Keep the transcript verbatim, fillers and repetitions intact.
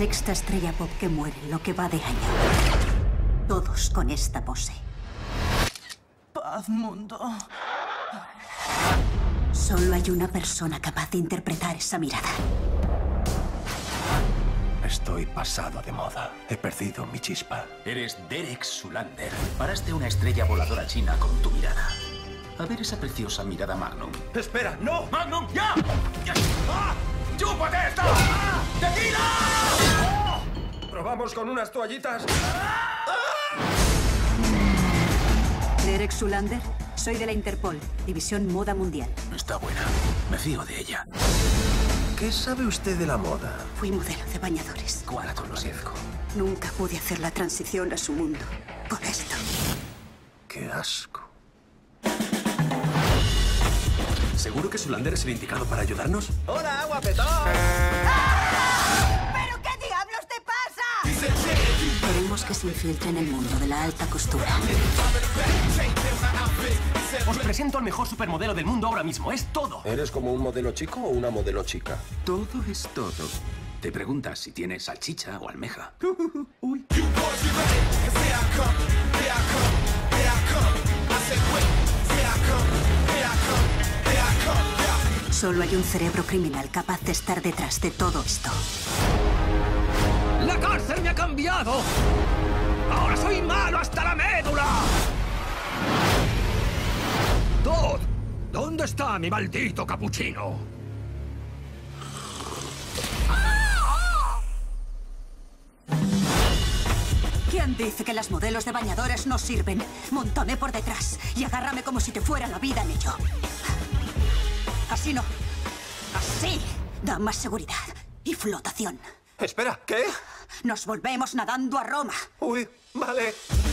sexta estrella pop que muere en lo que va de año. Todos con esta pose. Paz, mundo. Solo hay una persona capaz de interpretar esa mirada. Estoy pasado de moda. He perdido mi chispa. Eres Derek Sulander. Paraste una estrella voladora china con tu mirada. A ver esa preciosa mirada Magnum. ¡Espera! ¡No! ¡Magnum, ya! ¡Ah! ¡Chúpate esta! ¡Tequila! ¿Probamos con unas toallitas? Derek Sulander, soy de la Interpol, División Moda Mundial. Está buena. Me fío de ella. ¿Qué sabe usted de la moda? Fui modelo de bañadores. Cuánto lo siento. Nunca pude hacer la transición a su mundo. Por esto. ¡Qué asco! ¿Seguro que Sulander es el indicado para ayudarnos? ¡Hola, guapetón! ¿Pero qué diablos te pasa? Queremos que se infiltre en el mundo de la alta costura. Os presento al mejor supermodelo del mundo ahora mismo. Es todo. ¿Eres como un modelo chico o una modelo chica? Todo es todo. Te preguntas si tienes salchicha o almeja. Uy. Solo hay un cerebro criminal capaz de estar detrás de todo esto. ¡La cárcel me ha cambiado! ¡Ahora soy malo hasta la médula! ¡Todd! ¿Dónde está mi maldito capuchino? ¿Quién dice que las modelos de bañadores no sirven? Móntame por detrás y agárrame como si te fuera la vida en ello. Así no. Así. Da más seguridad y flotación. Espera, ¿qué? Nos volvemos nadando a Roma. Uy, vale.